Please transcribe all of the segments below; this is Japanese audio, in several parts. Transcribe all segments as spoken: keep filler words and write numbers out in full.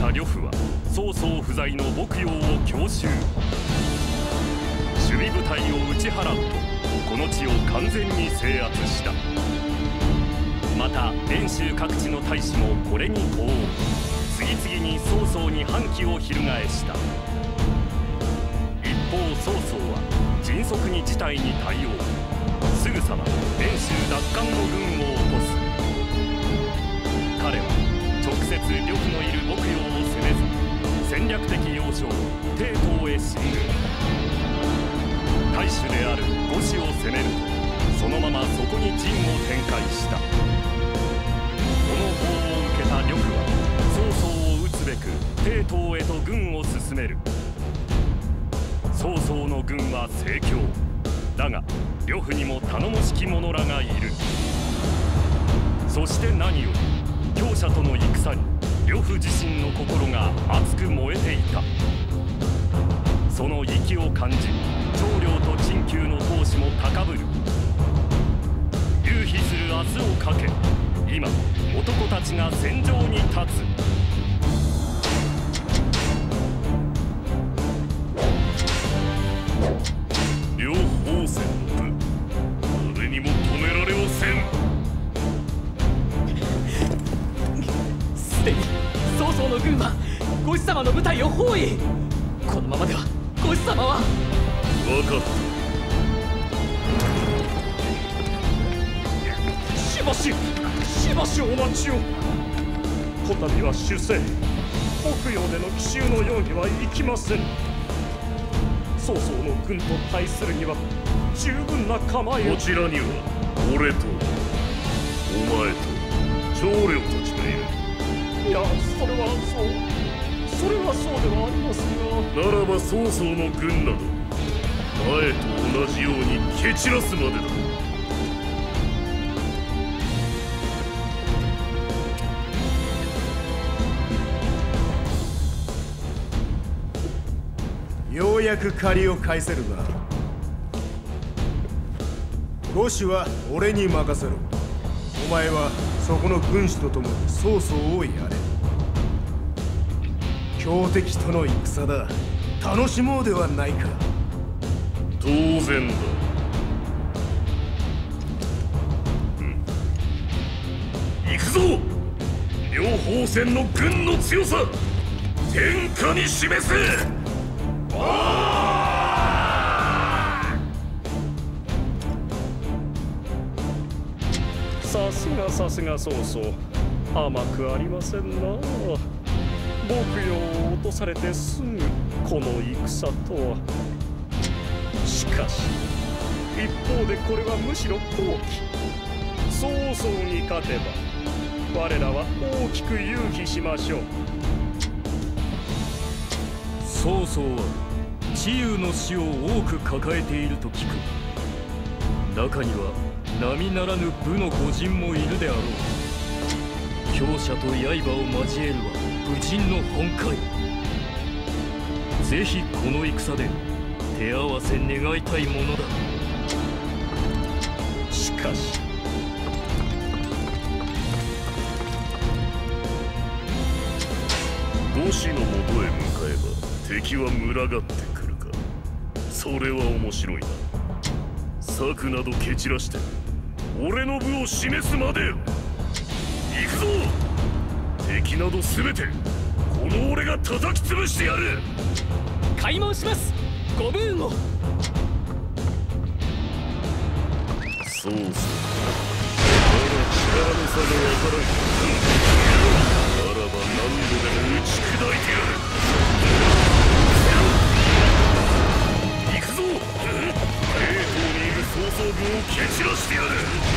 た呂布は曹操不在の牧陽を強襲。守備部隊を打ち払うとこの地を完全に制圧した。また遠州各地の大使もこれに呼応。次々に曹操に反旗を翻した。一方曹操は迅速に事態に対応。すぐさま遠州奪還の軍を起こす。彼は直接呂布のいる牧陽を攻めず、戦略的要衝帝東へ進軍。大主である呉氏を攻めるとそのままそこに陣を展開した。この報を受けた呂布は曹操を討つべく帝東へと軍を進める。曹操の軍は盛況だが、呂布にも頼もしき者らがいる。そして何より強者との戦に呂布自身の心が熱く燃えていた。その息を感じ長領と陳旧の闘志も高ぶる。勇飛する明日をかけ、今男たちが戦場に立つ。両方戦の部、誰にも止められはせん。 すでに曹操の軍はご子様の部隊を包囲。このままではご子様は。 分かった。 しばししばしお待ちを。こたびは守勢牧陽での奇襲の容疑はいきません。曹操の軍と対するには十分な構えを。 こちらには俺とお前と長領たちがいる。 いや、それはそうそれはそうではありますが。 ならば曹操の軍など前と同じように蹴散らすまでだ。 ようやく借りを返せるな。呉氏は俺に任せろ。お前はそこの軍師と共に曹操をやれ。強敵との戦だ。楽しもうではないか。 当然だ。うん、行くぞ。両方戦の軍の強さ天下に示せ。 さすがさすが曹操、甘くありませんな。牧陽を落とされてすぐこの戦とは。しかし一方でこれはむしろ好機。曹操に勝てば我らは大きく勇気しましょう。 曹操は知勇の死を多く抱えていると聞く。中には並ならぬ武の御仁もいるであろう。強者と刃を交えるは武人の本懐。ぜひこの戦で手合わせ願いたいものだ。 しかし呉氏のもとへ向かえば敵は群がってくるか。それは面白いな。策など蹴散らして俺の部を示すまでよ。行くぞ。敵など全てこの俺が叩き潰してやる。 開門します。ご武運を。 そうそう、まだ力の差が分からん。ならば何度でも打ち砕いてやる。行くぞ。帝東にいる曹操軍を蹴散らしてやる。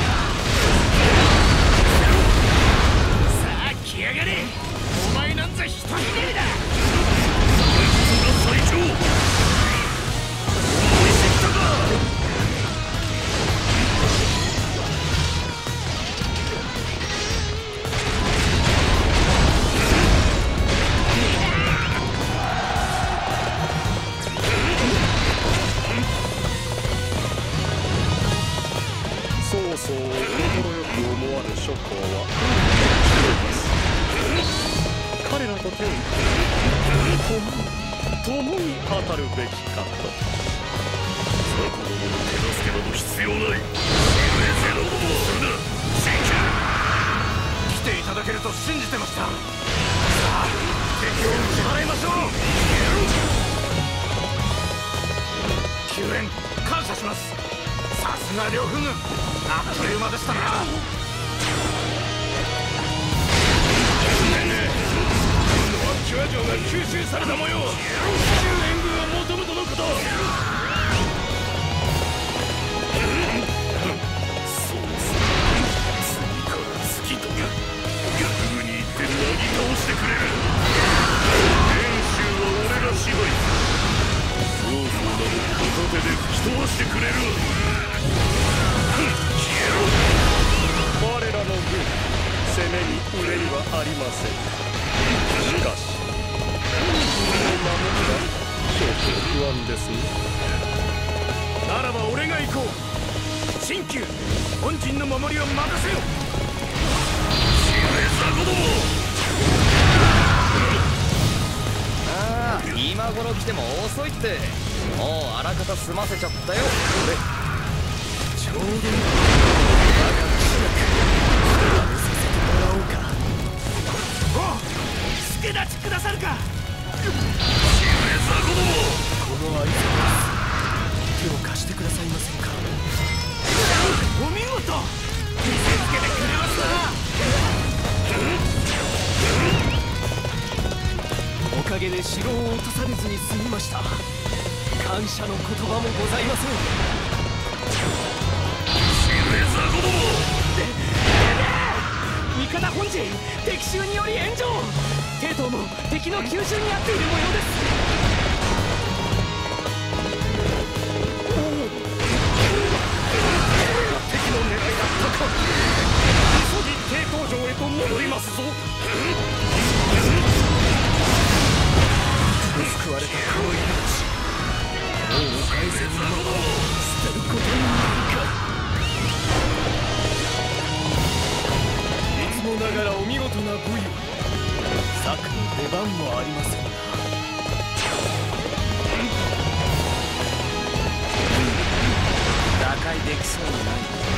さあ来やがれ。お前なんざ一人でだ。 そいつが最強。思い知ったか。 曹操を快く思わぬ諸侯は彼彼らと手を組んで共に共に当たるべきかと。 雑魚どもの手助けなど必要ない。無礼なことをするな、神経。 来ていただけると信じてました。さあ敵を打ち払いましょう。救援感謝します。さすが両軍、あっという間でしたな。キュア城が吸収された模様。救援軍を求むとのこと。 そうさ、次から次と逆に行ってなぎ倒してくれる。遠州は俺が支配する。曹操など片手で吹き飛ばしてくれる。消えろ。 我らの軍、攻めに憂いはありません。しかしこの守りは少々不安ですね。 ならば俺が行こう。新旧本陣の守りを任せよ。 死ね雑魚ども。 ああ、今頃来ても遅いって。もうあらかた済ませちゃったよ俺。ちょうどいい。我が騎士させてもらおうか。 おう、助立ちくださるか。 死ね雑魚ども。 この愛さです手を貸してくださいませんか。 お見事、見せつけてくれますな。 おかげで城を落とされずに済みました。感謝の言葉もございません。 死ね雑魚ども。 味方本陣敵襲により炎上。帝東も敵の急襲にあっている模様です。 敵の狙いが高く、急ぎ帝東城へと戻りますぞ。 救われたこの命、もう返せぬまま捨てることになるか。いつもながらお見事な武勇。策の出番もありませんな。打開できそうにない。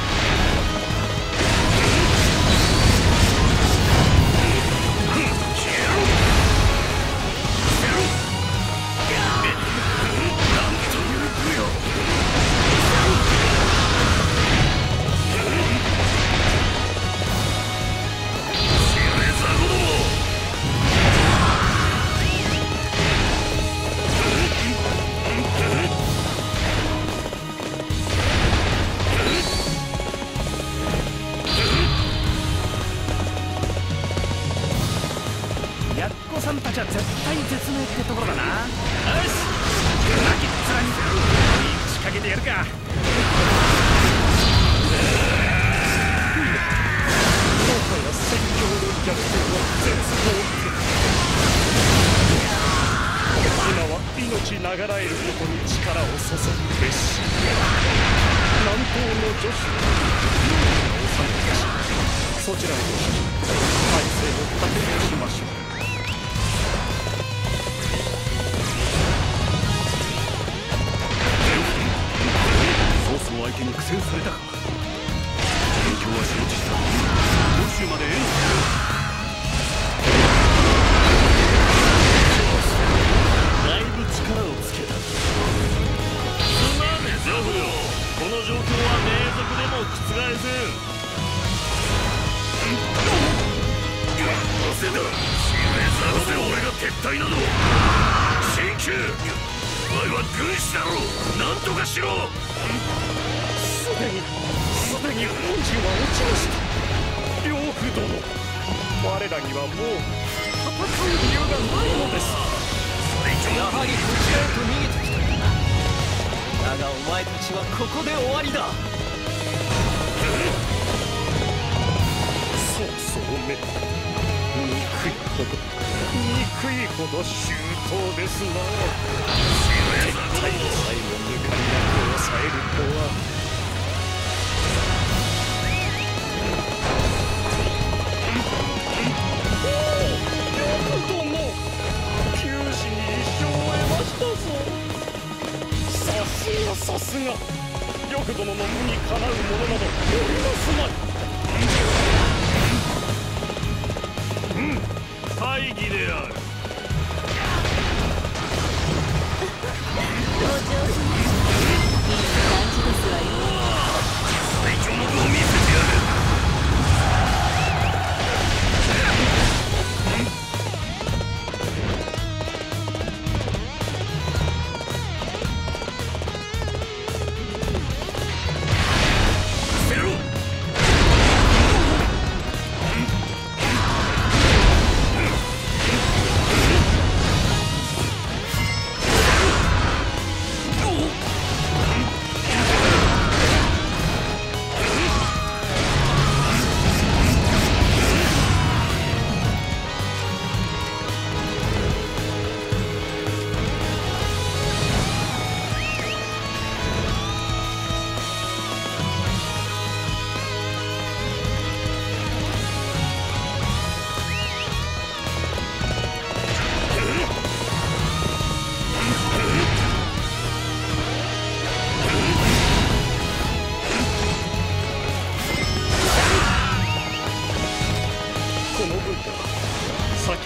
さんたちは絶対絶命ってところだな。よし、泣きっ面に仕掛けてやるか。もはや戦況の逆転は絶望的。今は命ながらえることに力を注ぐべし。南東の女子を治めし、そちらへ体制を立て直しましょう。相手に苦戦されたか。勉強は承知した。欧州まで援護する。だいぶ力をつけた。 すまねえザフよ。この状況は命族でも覆せん。なぜだ。死ねザフで俺が撤退など。新旧、お前は軍師だろう。なんとかしろ。 すでにすでに本陣は落ちました。両夫殿、我らにはもう戦う理由がないのです。 やはりこちらへと逃げてきたんだ。だがお前たちはここで終わりだ。 そうそうめ、憎いほど憎いほど周到ですな。絶対に最後抜かりなく抑えるとは。おお、両夫殿、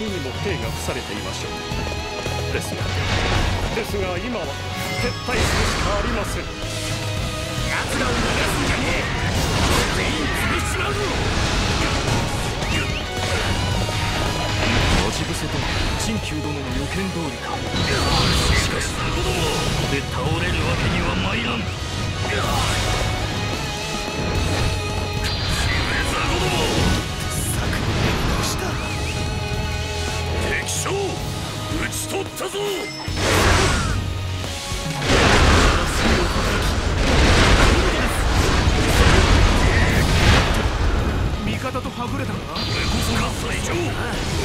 にも兵が付されていましょう。ですがですが今は撤退するしかありません。 奴らを逃がすんじゃねえ。全員潰しちまうぞ。 待ち伏せと陳旧殿の予見通りか。しかしその子供ここで倒れるわけには参らん。敵将討ち取ったぞ。 味方とはぐれたか。 これこそが最強。思い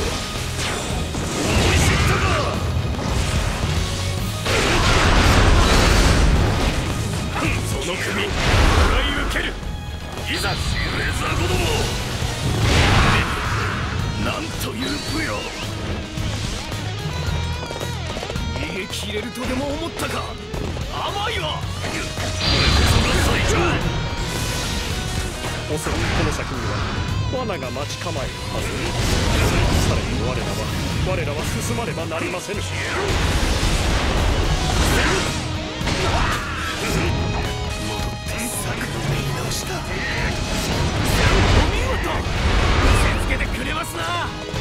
知ったか。その首もらい受ける。いざシュレザー子供。なんという武よ。逃げ切れるとでも思ったか。甘いわ。これこそが最強。 おそらくこの先には罠が待ち構えるはず。さらに我らは我らは進まねばなりませぬ。 つけてくれますな。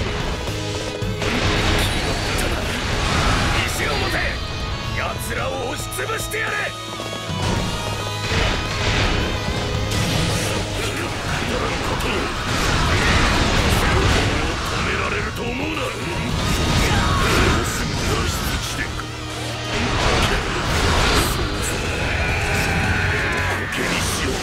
石を持て。奴らを押しつぶしてやれ。ことを止められると思うな。もうすぐ脱出地点か。苔にしよって。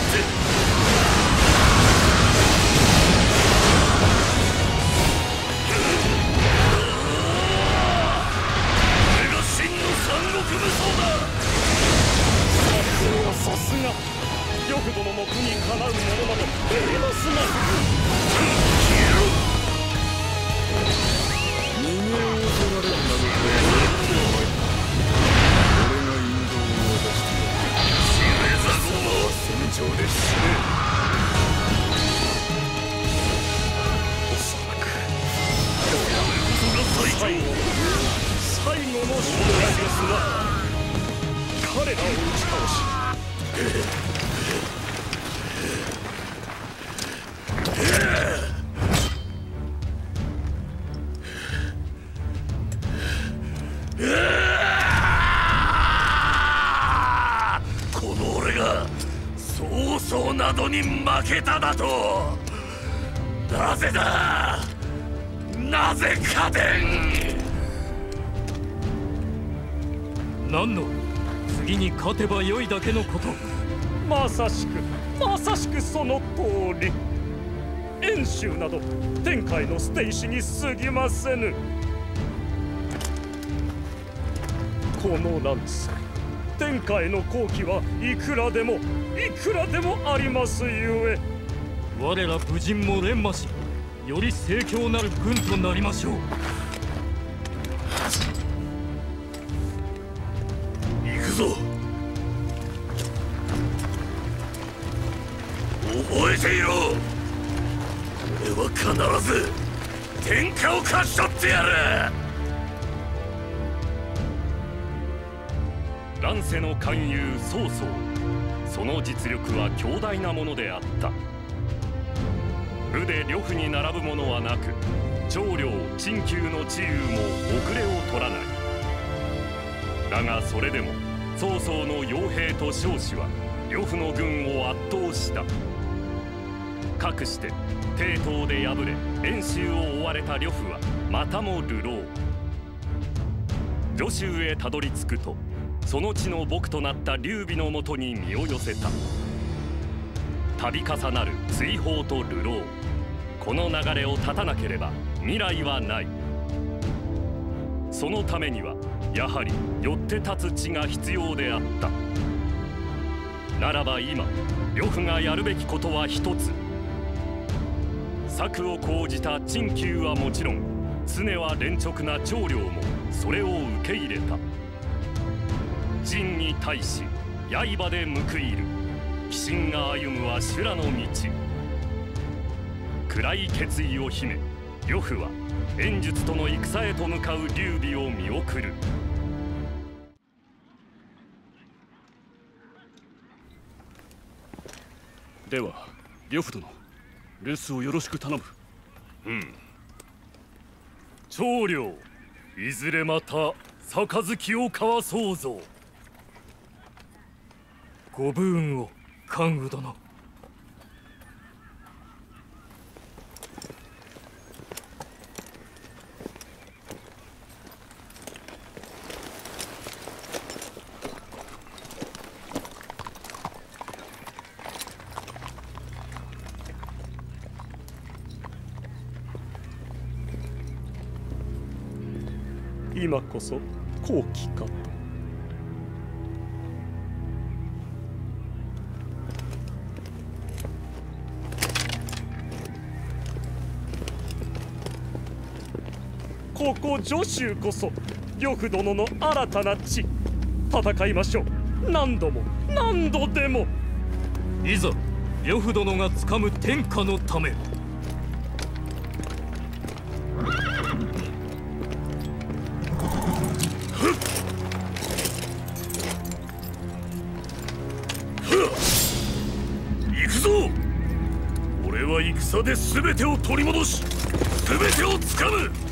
さすが呂布殿の苦にかなうものなどおりますまい。 消えろ。 逃げを恐られるなどと俺が引導を渡してやる。 シュレザー殿は戦場で死ね。 おそらく最最後の最後の勝利ですが、彼らを打ち倒しこの俺が曹操などに負けただと。なぜだ。なぜ勝てん。何の次に勝てばよいだけのこと。 まさしくまさしくその通り。遠州など天海の捨て石に過ぎませぬ。この乱世天海の好機はいくらでもいくらでもありますゆえ、 我ら武人も連馬しより盛況なる軍となりましょう。行くぞ。覚えていろ。俺は必ず天下を勝ち取ってやる。乱世の勧誘曹操、その実力は強大なものであった。武で呂布に並ぶものはなく、長領陳旧の知勇も遅れを取らない。だがそれでも曹操の傭兵と将士は呂布の軍を圧倒した。かくして帝東で敗れ遠州を追われた呂布はまたも流浪。徐州へたどり着くと、その地の僕となった劉備のもとに身を寄せた。度重なる追放と流浪、この流れを断たなければ未来はない。そのためにはやはりよって立つ地が必要であった。ならば今呂布がやるべきことは一つ。策を講じた陳旧はもちろん、常は連直な長領もそれを受け入れた。陣に対し刃で報いる。鬼神が歩むは修羅の道。暗い決意を秘め呂布は炎術との戦へと向かう劉備を見送る。 では呂布殿、留守をよろしく頼む。 うん。長領、いずれまた杯を交わそうぞ。 ご武運を、関羽殿。今こそ好機かと。ここ徐州こそ呂布殿の新たな地。戦いましょう。何度も何度でも。いざ呂布殿がつかむ天下のため。 行くぞ。俺は戦で全てを取り戻し、全てをつかむ。